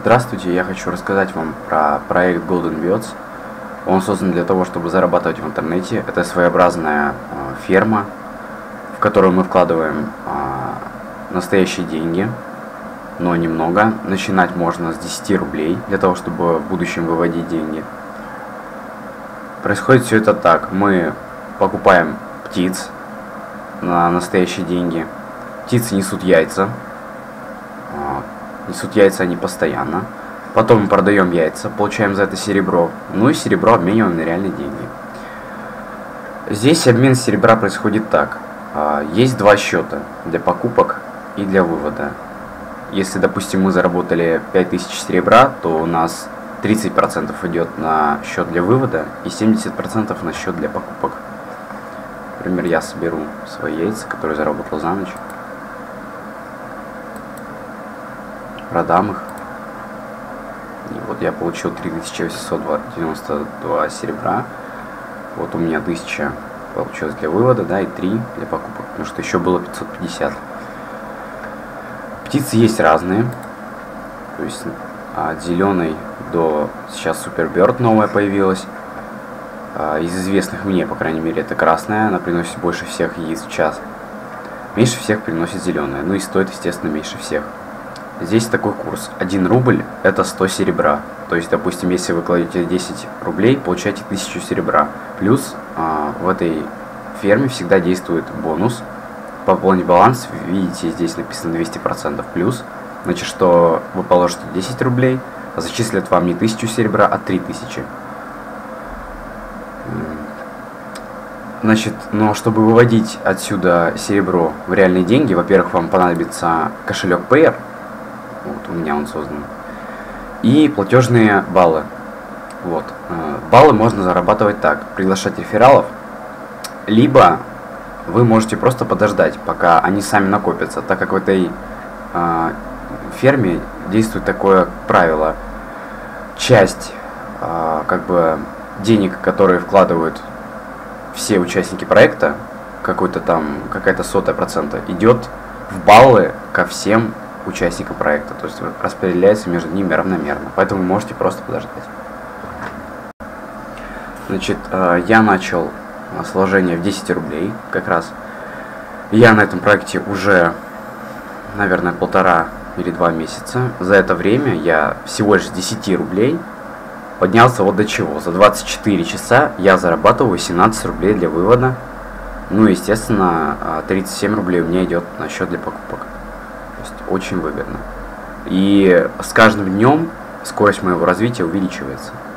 Здравствуйте, я хочу рассказать вам про проект Golden Biots. Он создан для того, чтобы зарабатывать в интернете. Это своеобразная ферма, в которую мы вкладываем настоящие деньги, но немного. Начинать можно с 10 рублей, для того, чтобы в будущем выводить деньги. Происходит все это так. Мы покупаем птиц на настоящие деньги. Птицы несут яйца. Несут яйца они постоянно. Потом мы продаем яйца, получаем за это серебро. Ну и серебро обмениваем на реальные деньги. Здесь обмен серебра происходит так. Есть два счета для покупок и для вывода. Если, допустим, мы заработали 5000 серебра, то у нас 30% идет на счет для вывода и 70% на счет для покупок. Например, я соберу свои яйца, которые заработал за ночь. Продам их. И вот я получил 3892 серебра. Вот у меня 1000 получилось для вывода, да, и 3 для покупок, потому что еще было 550. Птицы есть разные. То есть от зеленой до сейчас Суперберд новая появилась. Из известных мне, по крайней мере, это красная. Она приносит больше всех яиц в час. Меньше всех приносит зеленая. Ну и стоит, естественно, меньше всех. Здесь такой курс. 1 рубль это 100 серебра. То есть, допустим, если вы кладете 10 рублей, получаете 1000 серебра. Плюс в этой ферме всегда действует бонус. Пополнить баланс, видите, здесь написано 200% плюс. Значит, что вы положите 10 рублей, а зачислят вам не 1000 серебра, а 3000. Значит, но чтобы выводить отсюда серебро в реальные деньги, во-первых, вам понадобится кошелек Payer. Вот, у меня он создан. И платежные баллы. Вот. Баллы можно зарабатывать так. Приглашать рефералов. Либо вы можете просто подождать, пока они сами накопятся. Так как в этой ферме действует такое правило. Часть денег, которые вкладывают все участники проекта, какая-то 0,01%, идет в баллы ко всем участникам проекта, то есть распределяется между ними равномерно, поэтому вы можете просто подождать. Значит, я начал с вложения в 10 рублей, как раз. Я на этом проекте уже, наверное, 1,5 или 2 месяца. За это время я всего лишь с 10 рублей поднялся вот до чего. За 24 часа я зарабатываю 18 рублей для вывода. Ну и, естественно, 37 рублей у меня идет на счет для покупок. То есть очень выгодно. И с каждым днем скорость моего развития увеличивается.